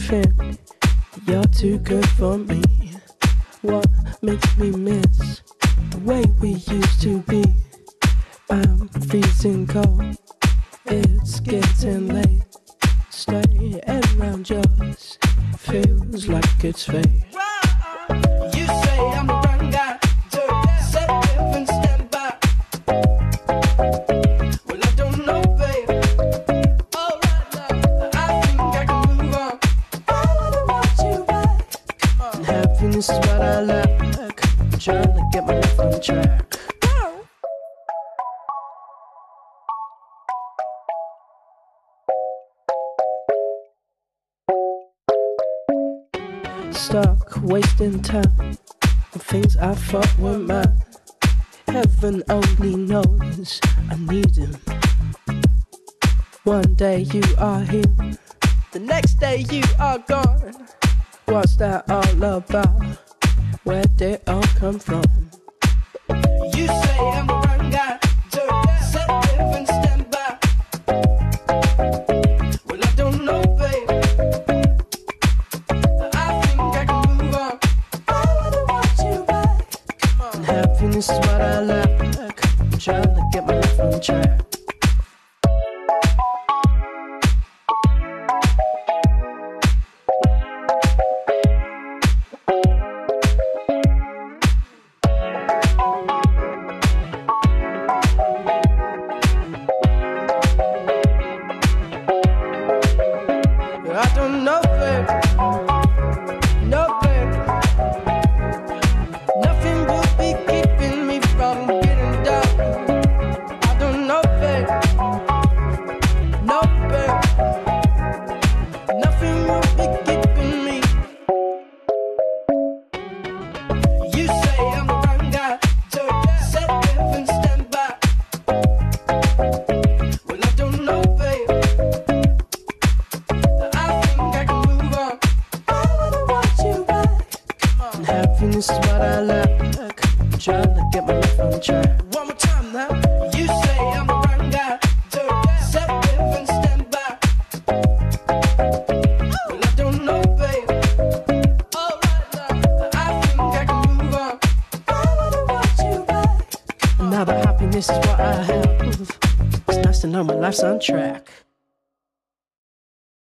think you're too good for me? What makes me miss the way we used to be? I'm freezing cold, it's getting late. Staying around just feels like it's fate. You say I'm the wrong guy, set live and stand by. Well, I don't know, babe. Alright now, I think I can move on. I wanna want you back. And happiness is what I lack. I'm trying to get my life on track. Stuck, wasting time on things I thought were mine. Heaven only knows I need him. One day you are here, the next day you are gone. What's that all about? Where did it all come from? You say I'm the wrong guy, set live and stand by. Well, I don't know, babe. Happiness is what I lack. I'm trying to get my life on track. I don't know, babe. No, babe. Nothing will be keeping me from getting down. I don't know, babe. No, babe. Nothing will be keeping me. You say I'm the wrong guy, set live and stand by. Well, I don't know, babe. I think I can move on. I wanna want you back. And happiness is what I lack. I'm trying to get my life on track. One more time now. You say I'm the wrong guy, set live and stand by. Well, I don't know, babe. Alright now, I think I can move on. I wanna want you back. Now that happiness is what I have, it's nice to know my life's on track.